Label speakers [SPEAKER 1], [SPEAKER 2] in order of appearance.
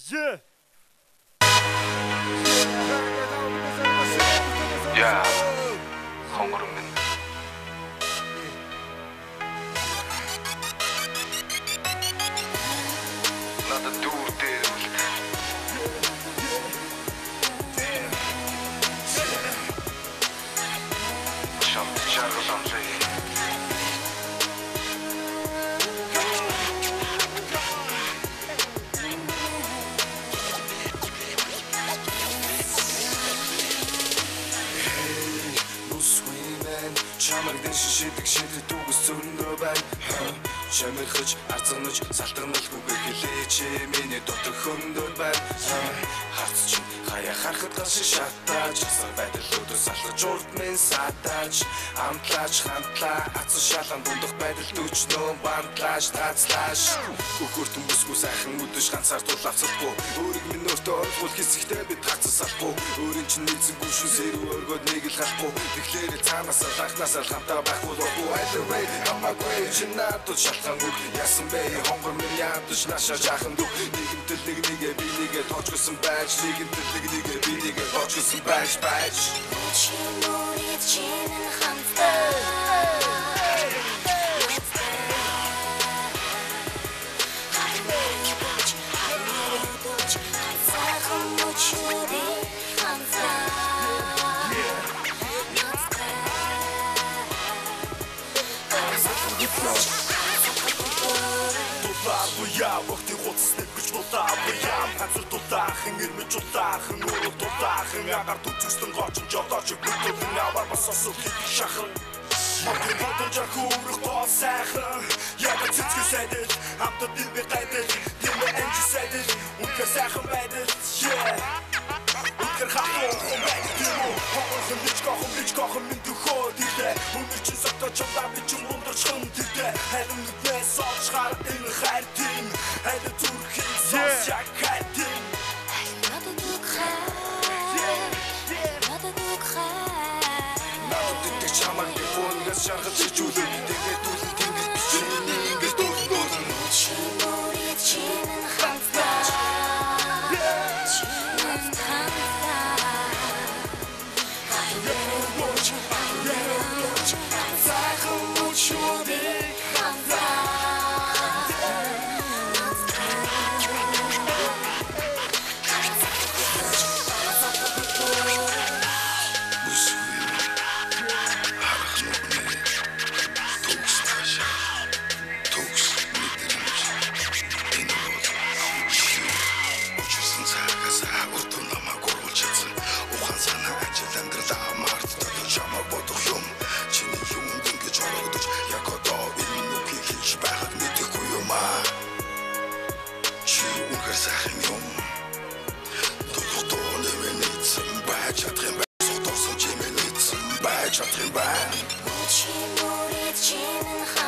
[SPEAKER 1] Yeah.
[SPEAKER 2] 야, 홍그룹맨. 나도 둘들. 참 잘못한지.
[SPEAKER 3] Чамайг дэшин шидэг шидэг дүүгс зөрөнгөө байна Чамирхаж, арцганаж, салтганалгүйгээр хэлээч Миний дотор хөндөр байна Харц чинь хаяа харахад ганшиг шатааж Асар байдалуудаас алхаж урд минь сатааж Амтлаач, хамтлаа, ацсан шалан дундах байдал төчнөө Бантлааж, тацлааж Өгөртөн бүсгүй сайхан үдэш ганцаар тулавцахгүй Өөрийг минь өөртөө ойлгуул хэсэгтэй бид гацсан салахгүй Өөрийн чинь нийцэнгүй шүү сэрүү өргөд нэг л халахгүй Тэгэхээр цаанаас лахнаас хамтаа байхгүй лохгүй Either way, хамаагүй чинь надад шалтгаангүй Яасан бэ, хонгор минь ядаж наашаа жаахан дүү Нэгэнтэл нэгэ би нэгэ тоочгосон байж Нэгэнтэл нэгэ би нэгэ тоочгосон байж
[SPEAKER 4] Чи мөрөд чинэн хамтаа
[SPEAKER 1] Дулаабуяа вахти хуцсныг гэж дулаабуяа хазар дулаахан ирмэж улаахан өөрөө дулаахан агаар дүцэстэн гочин жолооч бүгдэн аваар бас осолхийг шахан Модын бодон жархуурах гоо сайхан Яга цэцгэр сайдэл хамтад дилбэ гайдэл Дилбэ энжи сайдэл үнхээр сайхан байдэл Үнхээр хатуу хүн байдэл димо Хохон бич гохон минь дөхөө дилдэ Үнэр чин сотоо чамлаа би чин мундарч хэн дилдэ Хайрын нүднээс олж хар энэ хайр тим Хайрын зүрхийн сос яг хайр тим
[SPEAKER 4] Надад үг хай Надад үг хай
[SPEAKER 3] Надад дитэг чамаг би фонгаас шаргаж хичүүлэн Тэгээд дүүлэн тэнгэр бичээний ингээд дүүлэн
[SPEAKER 4] Чи мөрөд чинэн хамтаа
[SPEAKER 3] Чадрын байна
[SPEAKER 4] Чи мөрөд чинэн